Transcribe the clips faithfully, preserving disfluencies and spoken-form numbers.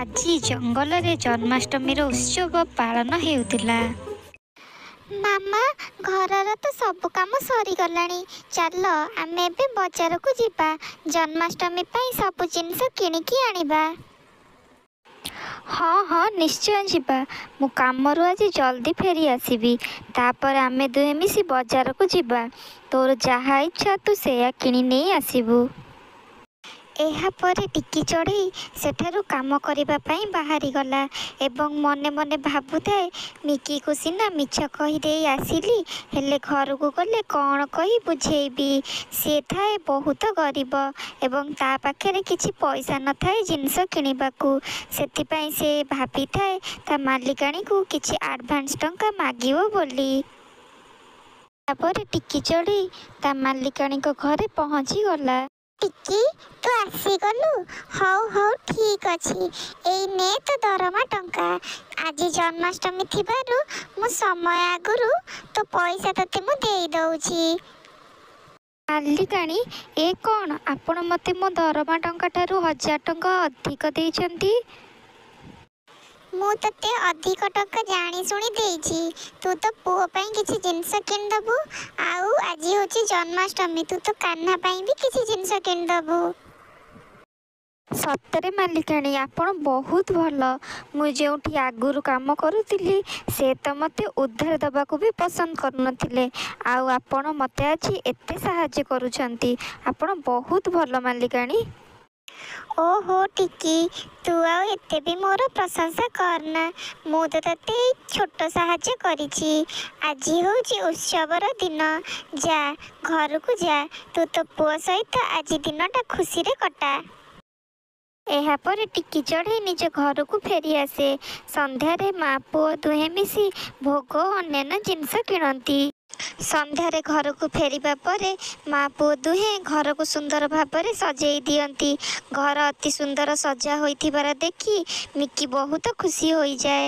ଆଜି ଜଙ୍ଗଲରେ ଜନ୍ମାଷ୍ଟମୀର ଉତ୍ସବ ପାଳନ ହେଉଥିଲା। ମାମା, ଘରର ତ ସବୁ କାମ ସରିଗଲାଣି। ଚାଲ ଆମେ ଏବେ ବଜାରକୁ ଯିବା। ଜନ୍ମାଷ୍ଟମୀ ପାଇଁ ସବୁ ଜିନିଷ କିଣିକି ଆଣିବା। ହଁ ହଁ ନିଶ୍ଚୟ ଯିବା। ମୁଁ କାମରୁ ଆଜି ଜଲ୍ଦି ଫେରି ଆସିବି। ତାପରେ ଆମେ ଦୁହେଁ ମିଶି ବଜାରକୁ ଯିବା। ତୋର ଯାହା ଇଚ୍ଛା ତୁ ସେଇଆ କିଣି ନେଇ ଆସିବୁ। ଏହାପରେ ଟିକି ଚଢ଼େଇ ସେଠାରୁ କାମ କରିବା ପାଇଁ ବାହାରିଗଲା ଏବଂ ମନେ ମନେ ଭାବୁଥାଏ, ମିକିକୁ ସିନା ମିଛ କହିଦେଇ ଆସିଲି, ହେଲେ ଘରକୁ ଗଲେ କ'ଣ କହି ବୁଝେଇବି। ସିଏ ଥାଏ ବହୁତ ଗରିବ ଏବଂ ତା ପାଖରେ କିଛି ପଇସା ନଥାଏ ଜିନିଷ କିଣିବାକୁ। ସେଥିପାଇଁ ସେ ଭାବିଥାଏ ତା ମାଲିକାଣୀକୁ କିଛି ଆଡ଼ଭାନ୍ସ ଟଙ୍କା ମାଗିବ ବୋଲି। ତାପରେ ଟିକି ଚଢ଼େଇ ତା ମାଲିକାଣୀଙ୍କ ଘରେ ପହଞ୍ଚିଗଲା। ଟିକି, ତୁ ଆସିଗଲୁ? ହଉ ହଉ ଠିକ୍ ଅଛି। ଏଇ ନେ ତୋ ଦରମା ଟଙ୍କା। ଆଜି ଜନ୍ମାଷ୍ଟମୀ ଥିବାରୁ ମୁଁ ସମୟ ଆଗରୁ ତୋ ପଇସା ତୋତେ ମୁଁ ଦେଇ ଦଉଛି। ମାଲିକାଣୀ, ଏ କ'ଣ? ଆପଣ ମୋତେ ମୋ ଦରମା ଟଙ୍କାଠାରୁ ହଜାର ଟଙ୍କା ଅଧିକ ଦେଇଛନ୍ତି। ମୁଁ ତୋତେ ଅଧିକ ଟଙ୍କା ଜାଣି ଶୁଣି ଦେଇଛି। ତୁ ତ ପୁଅ ପାଇଁ କିଛି ଜିନିଷ କିଣିଦେବୁ। ଆଉ ଆଜି ହେଉଛି ଜନ୍ମାଷ୍ଟମୀ, ତୁ ତ କାହ୍ନା ପାଇଁ ବି କିଛି ଜିନିଷ କିଣିଦେବୁ। ସତରେ ମାଲିକାଣୀ, ଆପଣ ବହୁତ ଭଲ। ମୁଁ ଯେଉଁଠି ଆଗରୁ କାମ କରୁଥିଲି ସେ ତ ମୋତେ ଉଧାର ଦେବାକୁ ବି ପସନ୍ଦ କରୁନଥିଲେ। ଆଉ ଆପଣ ମୋତେ ଆଜି ଏତେ ସାହାଯ୍ୟ କରୁଛନ୍ତି। ଆପଣ ବହୁତ ଭଲ ମାଲିକାଣୀ। ଓହୋ ଟିକି, ତୁ ଆଉ ଏତେ ବି ମୋର ପ୍ରଶଂସା କରନା। ମୁଁ ତ ତୋତେ ଏଇ ଛୋଟ ସାହାଯ୍ୟ କରିଛି। ଆଜି ହେଉଛି ଉତ୍ସବର ଦିନ। ଯା, ଘରକୁ ଯା। ତୁ ତୋ ପୁଅ ସହିତ ଆଜି ଦିନଟା ଖୁସିରେ କଟା। ଏହାପରେ ଟିକି ଚଢ଼େଇ ନିଜ ଘରକୁ ଫେରିଆସେ। ସନ୍ଧ୍ୟାରେ ମା ପୁଅ ଦୁହେଁ ମିଶି ଭୋଗ ଓ ଅନ୍ୟାନ୍ୟ ଜିନିଷ କିଣନ୍ତି। ସନ୍ଧ୍ୟାରେ ଘରକୁ ଫେରିବା ପରେ ମା ପୁଅ ଦୁହେଁ ଘରକୁ ସୁନ୍ଦର ଭାବରେ ସଜେଇ ଦିଅନ୍ତି। ଘର ଅତି ସୁନ୍ଦର ସଜା ହୋଇଥିବାର ଦେଖି ମିକି ବହୁତ ଖୁସି ହୋଇଯାଏ।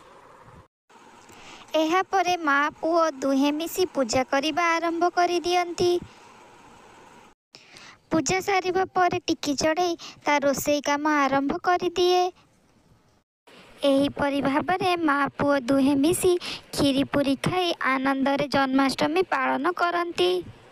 ଏହାପରେ ମା ପୁଅ ଦୁହେଁ ମିଶି ପୂଜା କରିବା ଆରମ୍ଭ କରିଦିଅନ୍ତି। ପୂଜା ସାରିବା ପରେ ଟିକି ଚଢ଼େଇ ତା ରୋଷେଇ କାମ ଆରମ୍ଭ କରିଦିଏ। ଏହିପରି ଭାବରେ ମା ପୁଅ ଦୁହେଁ ମିଶି କ୍ଷୀରି ପୁରୀ ଖାଇ ଆନନ୍ଦରେ ଜନ୍ମାଷ୍ଟମୀ ପାଳନ କରନ୍ତି।